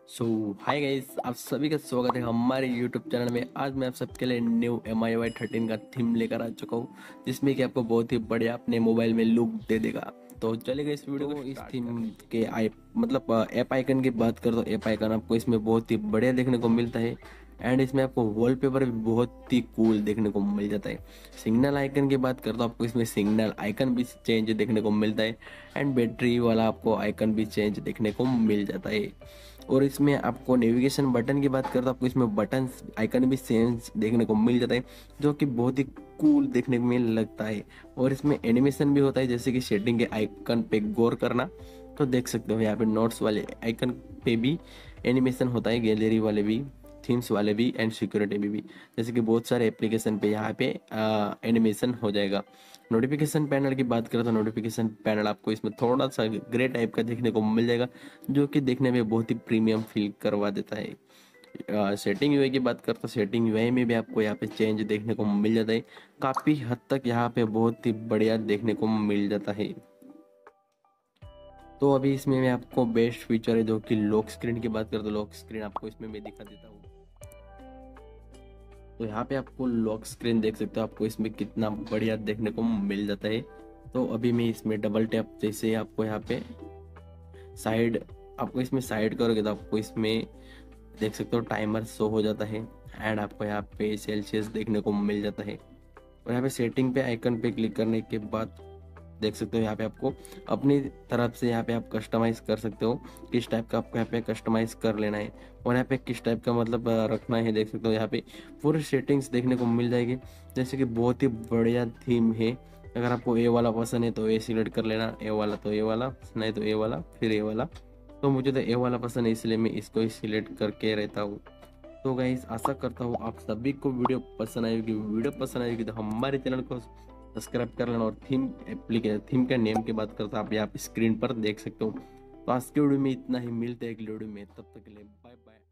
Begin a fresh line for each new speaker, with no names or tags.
सो hi guys, आप सभी का स्वागत है हमारे यूट्यूब चैनल में। आज मैं आप सबके लिए न्यू MIUI 13 का थीम लेकर आ चुका हूँ, जिसमें कि आपको बहुत ही बढ़िया अपने मोबाइल में लुक दे देगा। तो चलेगा इस वीडियो को इस थीम के ऐप आइकन की बात करो तो ऐप आइकन आपको इसमें बहुत ही बढ़िया देखने को मिलता है। एंड इसमें आपको वॉलपेपर भी बहुत ही कूल देखने को मिल जाता है। सिग्नल आइकन की बात करो तो आपको इसमें सिग्नल आइकन भी चेंज देखने को मिलता है। एंड बैटरी वाला आपको आइकन भी चेंज देखने को मिल जाता है। और इसमें आपको नेविगेशन बटन की बात करें तो आपको इसमें बटन आइकन भी सेम देखने को मिल जाता है, जो कि बहुत ही कूल देखने में लगता है। और इसमें एनिमेशन भी होता है, जैसे कि सेटिंग के आइकन पे गौर करना तो देख सकते हो यहाँ पे नोट्स वाले आइकन पे भी एनिमेशन होता है, गैलरी वाले भी, थीम्स वाले भी एंड सिक्योरिटी भी जैसे कि बहुत सारे एप्लीकेशन पे यहाँ पे एनिमेशन हो जाएगा। नोटिफिकेशन पैनल की बात करें तो नोटिफिकेशन पैनल आपको इसमें थोड़ा सा ग्रे टाइप का देखने को मिल जाएगा, जो कि देखने में बहुत ही प्रीमियम फील करवा देता है। सेटिंग यूआई की बात करते तो सेटिंग यूआई में भी आपको यहाँ पे चेंज देखने को मिल जाता है। काफ़ी हद तक यहाँ पे बहुत ही बढ़िया देखने को मिल जाता है। तो अभी इसमें मैं आपको बेस्ट फीचर है जो कि लॉक स्क्रीन की बात करें तो लॉक स्क्रीन आपको इसमें मैं दिखा देता हूँ। तो यहाँ पे आपको लॉक स्क्रीन देख सकते हो, आपको इसमें कितना बढ़िया देखने को मिल जाता है। तो अभी मैं इसमें डबल टैप जैसे आपको यहाँ पे साइड, आपको इसमें साइड करोगे तो आपको इसमें देख सकते हो टाइमर शो हो जाता है। एंड आपको यहाँ पे सेल्सियस देखने को मिल जाता है। और यहाँ पे सेटिंग पे आइकन पे क्लिक करने के बाद देख सकते हो यहाँ पे आपको अपनी तरफ से यहाँ पे आप कस्टमाइज कर सकते हो, किस टाइप का आपको यहाँ पे कस्टमाइज कर लेना है और यहाँ पे किस टाइप का मतलब रखना है। देख सकते हो यहाँ पे पूरी सेटिंग्स देखने को मिल जाएगी। जैसे कि बहुत ही बढ़िया थीम है। अगर आपको ए वाला पसंद है तो ए सिलेक्ट कर लेना, ए वाला तो ए वाला, नहीं तो ए वाला, फिर ए वाला। तो मुझे तो ए वाला पसंद है, इसलिए मैं इसको ही सिलेक्ट करके रहता हूँ। तो गाइस आशा करता हूँ आप सभी को वीडियो पसंद आएगी। वीडियो पसंद आएगी तो हमारे चैनल को सब्सक्राइब कर लेना। और थीम का नेम की बात करता आप यहाँ पे स्क्रीन पर देख सकते हो। तो आज के वीडियो में इतना ही, मिलते हैं अगले वीडियो में, तब तक के लिए बाय बाय।